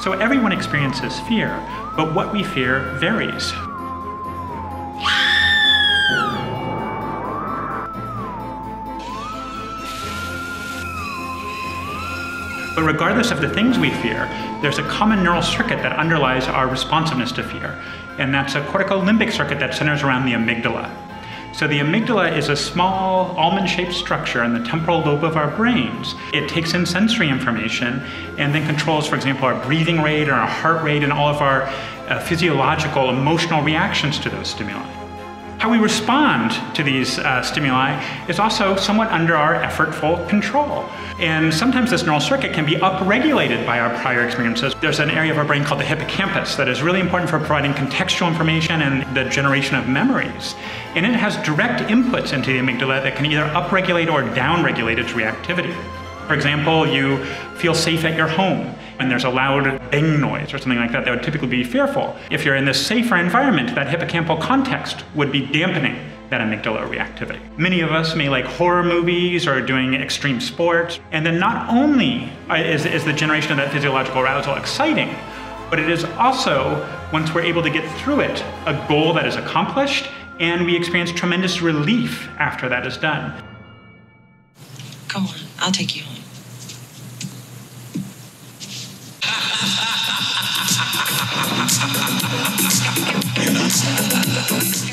So everyone experiences fear, but what we fear varies. But regardless of the things we fear, there's a common neural circuit that underlies our responsiveness to fear, and that's a corticolimbic circuit that centers around the amygdala. So the amygdala is a small almond-shaped structure in the temporal lobe of our brains. It takes in sensory information and then controls, for example, our breathing rate or our heart rate and all of our physiological, emotional reactions to those stimuli. How we respond to these stimuli is also somewhat under our effortful control. And sometimes this neural circuit can be upregulated by our prior experiences. There's an area of our brain called the hippocampus that is really important for providing contextual information and the generation of memories. And it has direct inputs into the amygdala that can either upregulate or downregulate its reactivity. For example, you feel safe at your home and there's a loud bang noise or something like that would typically be fearful. If you're in this safer environment, that hippocampal context would be dampening that amygdala reactivity. Many of us may like horror movies or doing extreme sports. And then not only is the generation of that physiological arousal exciting, but it is also, once we're able to get through it, a goal that is accomplished, and we experience tremendous relief after that is done. Come on, I'll take you home.